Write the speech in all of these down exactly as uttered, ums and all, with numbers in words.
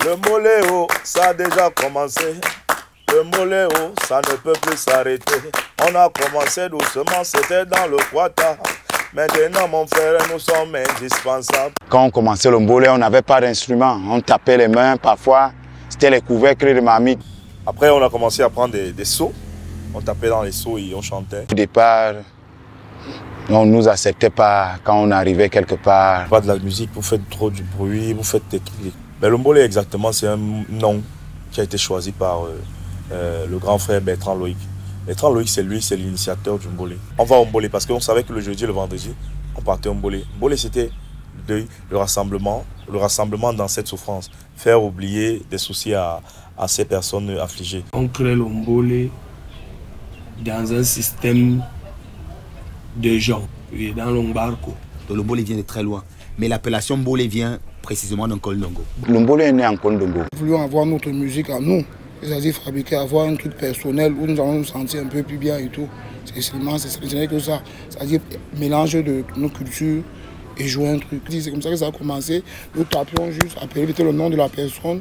Le moléo, ça a déjà commencé. Le moléo, ça ne peut plus s'arrêter. On a commencé doucement, c'était dans le Quata. Maintenant, mon frère, nous sommes indispensables. Quand on commençait le mbolé, on n'avait pas d'instrument. On tapait les mains, parfois, c'était les couvercles de mamie. Après, on a commencé à prendre des, des seaux. On tapait dans les seaux et on chantait. Au départ, on ne nous acceptait pas quand on arrivait quelque part. Pas de la musique, vous faites trop du bruit, vous faites des trucs. Mais le mbolé, exactement, c'est un nom qui a été choisi par euh, euh, le grand frère Bertrand Loïc. Bertrand Loïc, c'est lui, c'est l'initiateur du mbolé. On va au mbolé parce qu'on savait que le jeudi et le vendredi, on partait au mbolé. Mbolé, c'était le rassemblement, le rassemblement dans cette souffrance. Faire oublier des soucis à, à ces personnes affligées. On crée le mbolé dans un système de gens, dans l'Ombarco. Le mbolé vient de très loin, mais l'appellation mbolé vient précisément d'un Kolndongo. Le mbolé est né en Kolndongo. Nous voulions avoir notre musique à nous, c'est-à-dire fabriquer, avoir un truc personnel où nous allons nous sentir un peu plus bien et tout. C'est seulement, ce n'est que ça, c'est-à-dire mélange de nos cultures et jouer un truc. C'est comme ça que ça a commencé. Nous tapions juste, appeler le nom de la personne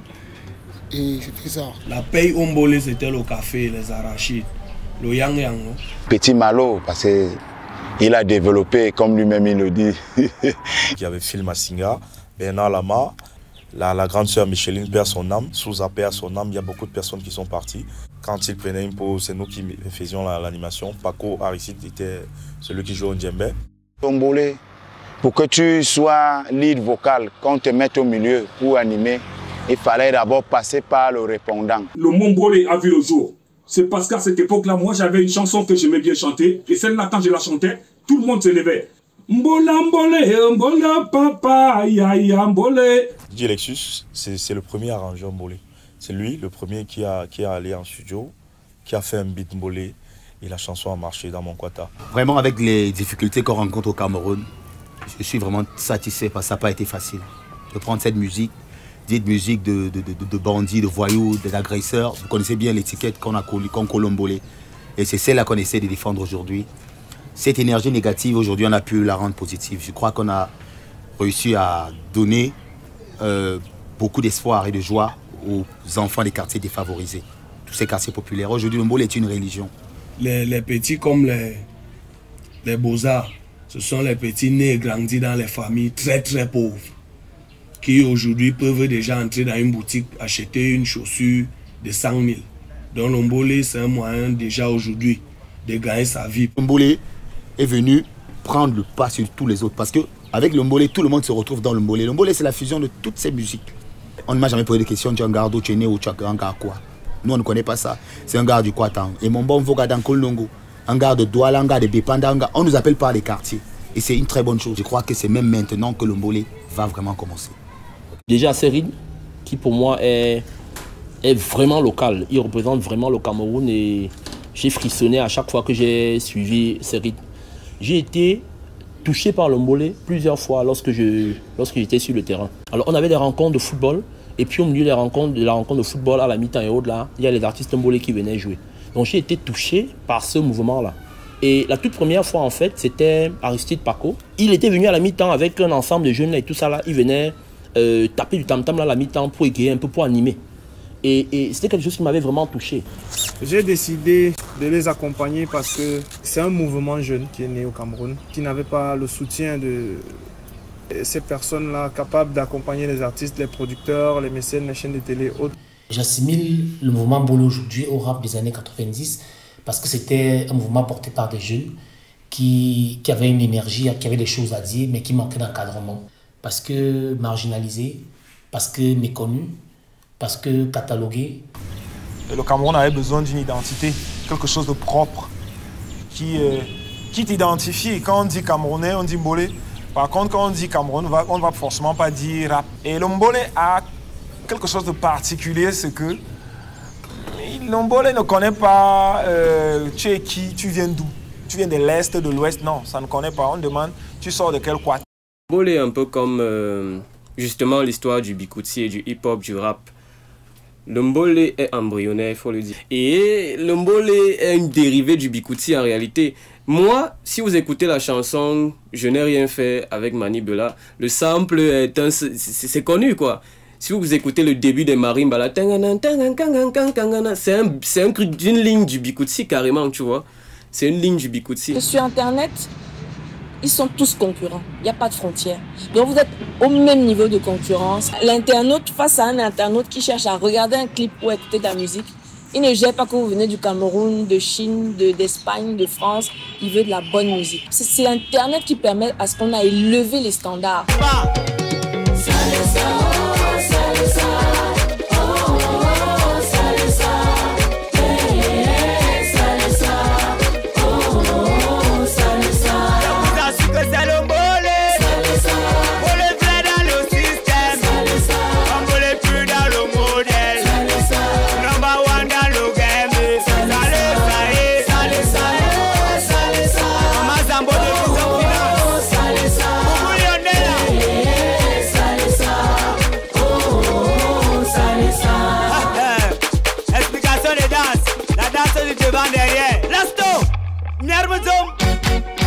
et c'était ça. La paye au mbolé, c'était le café, les arachides, le yang yang. Petit Malo, parce qu'il a développé, comme lui-même il le dit. Il y avait Phil Massinga, Bernard Lama, la, la grande sœur Micheline perd son âme, Souza perd son âme. Il y a beaucoup de personnes qui sont parties. Quand il prenait une pause, c'est nous qui faisions l'animation. Paco Aristide était celui qui jouait au djembé. Mbolé, pour que tu sois lead vocal, qu'on te mette au milieu pour animer, il fallait d'abord passer par le répondant. Le mbolé a vu le jour. C'est parce qu'à cette époque-là, moi j'avais une chanson que j'aimais bien chanter. Et celle-là, quand je la chantais, tout le monde se levait. Mbola mbolé, mbola papa, ya ya mbolé. D J Lexus, c'est le premier arrangeur mbolé. C'est lui, le premier qui a, qui a allé en studio, qui a fait un beat mbolé. Et la chanson a marché dans mon quata. Vraiment, avec les difficultés qu'on rencontre au Cameroun, je suis vraiment satisfait parce que ça n'a pas été facile. De prendre cette musique, dite musique de, de, de, de bandits, de voyous, d'agresseurs. Vous connaissez bien l'étiquette qu'on a collée, qu'on colle au mbolé. Et c'est celle-là qu'on essaie de défendre aujourd'hui. Cette énergie négative, aujourd'hui, on a pu la rendre positive. Je crois qu'on a réussi à donner euh, beaucoup d'espoir et de joie aux enfants des quartiers défavorisés, tous ces quartiers populaires. Aujourd'hui, le mbolé est une religion. Les, les petits comme les, les beaux-arts, ce sont les petits nés et grandis dans les familles très très pauvres qui aujourd'hui peuvent déjà entrer dans une boutique, acheter une chaussure de cent mille. Donc le mbolé, c'est un moyen déjà aujourd'hui de gagner sa vie. Le mbolé est venu prendre le pas sur tous les autres parce qu'avec le mbolé, tout le monde se retrouve dans le mbolé. Le mbolé, c'est la fusion de toutes ces musiques. On ne m'a jamais posé de questions, tu es un gars d'où tu es né ou tu es un gars quoi. Nous, on ne connaît pas ça. C'est un gars du Quatan. Et mon bon voga dans Kolndongo, un gars de Douala, un gars de Bépanda, on nous appelle par les quartiers. Et c'est une très bonne chose. Je crois que c'est même maintenant que le mbolé va vraiment commencer. Déjà, Serid, qui pour moi est, est vraiment local. Il représente vraiment le Cameroun et j'ai frissonné à chaque fois que j'ai suivi Serid. J'ai été touché par le mbolé plusieurs fois lorsque je, lorsque j'étais sur le terrain. Alors on avait des rencontres de football et puis au milieu des rencontres, de la rencontre de football à la mi-temps et au-delà, il y a les artistes mbolé qui venaient jouer. Donc j'ai été touché par ce mouvement-là. Et la toute première fois en fait, c'était Aristide Paco. Il était venu à la mi-temps avec un ensemble de jeunes là, et tout ça là, il venait euh, taper du tam-tam à la mi-temps pour égayer un peu, pour animer. Et, et c'était quelque chose qui m'avait vraiment touché. J'ai décidé de les accompagner parce que c'est un mouvement jeune qui est né au Cameroun, qui n'avait pas le soutien de ces personnes-là capables d'accompagner les artistes, les producteurs, les mécènes, les chaînes de télé, autres. J'assimile le mouvement mbolé aujourd'hui au rap des années quatre-vingt-dix parce que c'était un mouvement porté par des jeunes qui, qui avaient une énergie, qui avaient des choses à dire, mais qui manquaient d'encadrement. Parce que marginalisés, parce que méconnus, parce que catalogué. Et le Cameroun avait besoin d'une identité, quelque chose de propre, qui, euh, qui t'identifie. Quand on dit Camerounais, on dit mbolé. Par contre, quand on dit Cameroun, on ne va forcément pas dire rap. Et le mbolé a quelque chose de particulier, c'est que le mbolé ne connaît pas euh, tu es qui, tu viens d'où. Tu viens de l'Est, de l'Ouest, non, ça ne connaît pas. On demande, tu sors de quel coin. Le mbolé est un peu comme euh, justement l'histoire du bikouti et du hip-hop, du rap. Le mbolé est embryonnaire, il faut le dire. Et le mbolé est une dérivée du bikouti en réalité. Moi, si vous écoutez la chanson « Je n'ai rien fait » avec Mani Bella, le sample est un, c'est connu quoi. Si vous écoutez le début des marimbas, là, c'est un, c'est un truc d'une ligne du Bikutsi carrément, tu vois. C'est une ligne du Bikutsi. Sur Internet, ils sont tous concurrents. Il n'y a pas de frontières. Donc vous êtes au même niveau de concurrence. L'internaute, face à un internaute qui cherche à regarder un clip ou écouter de la musique, il ne gère pas que vous venez du Cameroun, de Chine, de, d'Espagne, de France. Il veut de la bonne musique. C'est, c'est Internet qui permet à ce qu'on a élevé les standards. Devant derrière, Lasto, Nervozom.